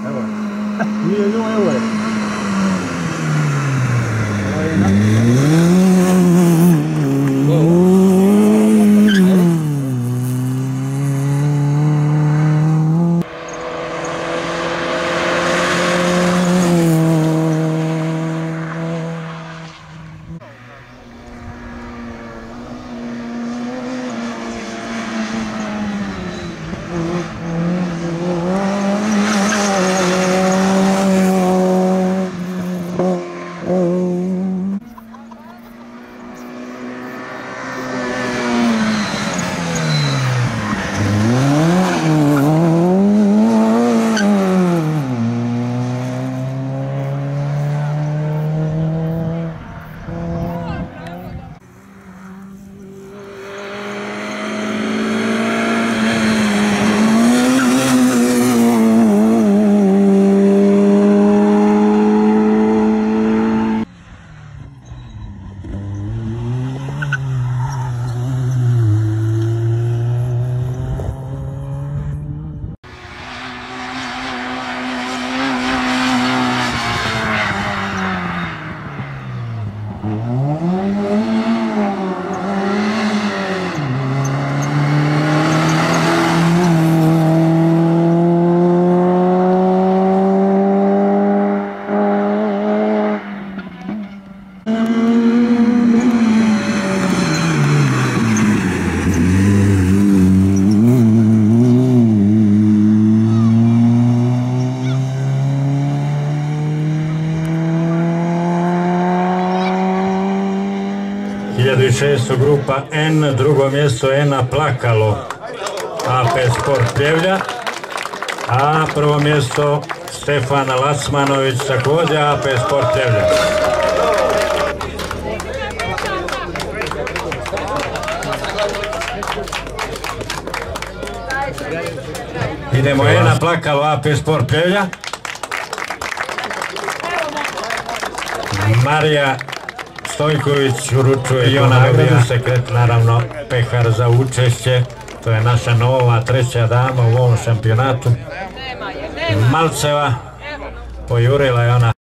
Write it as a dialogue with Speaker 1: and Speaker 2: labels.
Speaker 1: Evo je. Evo je.
Speaker 2: Grupa N, drugo mjesto Ena Plakalo, AP Sport Pljevlja, a prvo mjesto Stefan Lacmanović, također AP Sport Pljevlja. Idemo Ena Plakalo, AP Sport Pljevlja. Marija Stojković uručuje i ona dobija sekret, naravno pehar za učešće. To je naša nova treća dama u ovom šampionatu. Malceva pojurila je ona